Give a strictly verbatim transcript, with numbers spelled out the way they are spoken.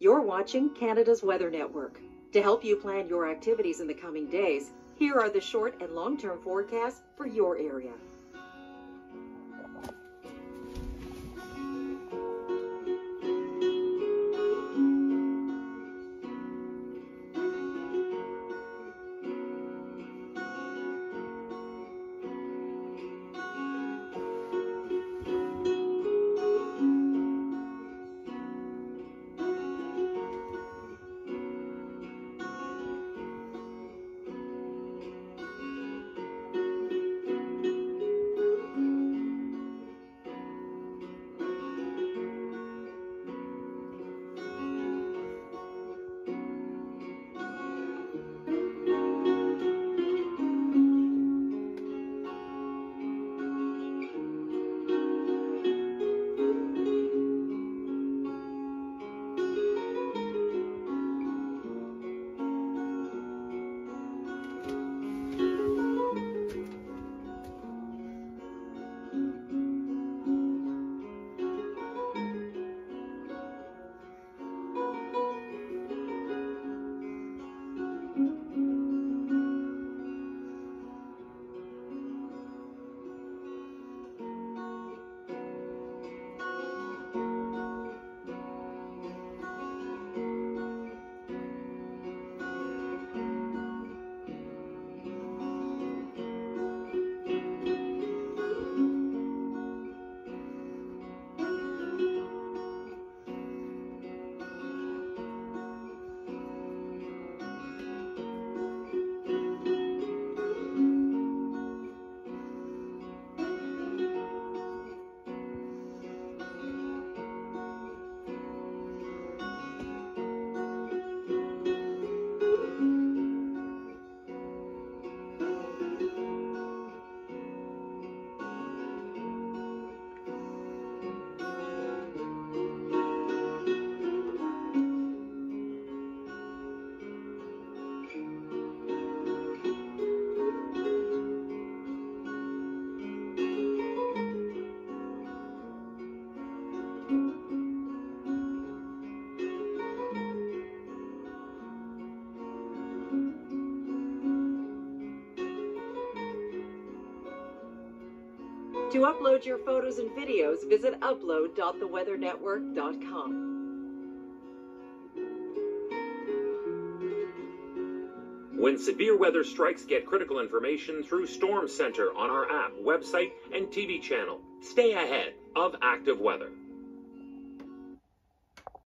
You're watching Canada's Weather Network. To help you plan your activities in the coming days, here are the short and long-term forecasts for your area. To upload your photos and videos, visit upload dot the weather network dot com. When severe weather strikes, get critical information through Storm Center on our app, website, and T V channel. Stay ahead of active weather.